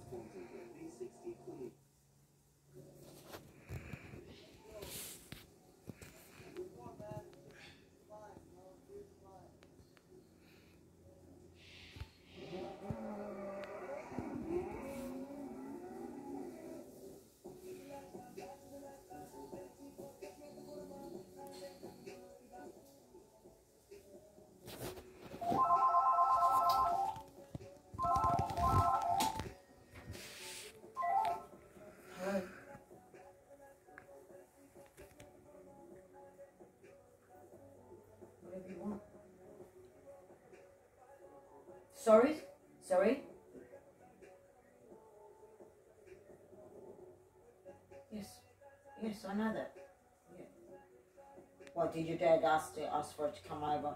Sorry? Sorry? Yes. Yes, I know that. Yeah. What, did your dad ask for it to come over?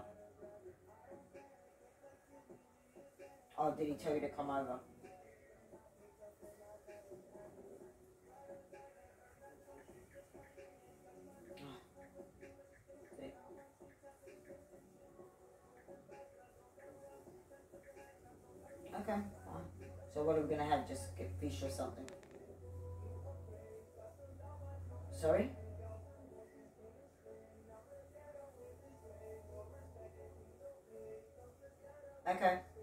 Or did he tell you to come over? Okay, fine. So what are we going to have? Just get fish or something? Sorry? Okay.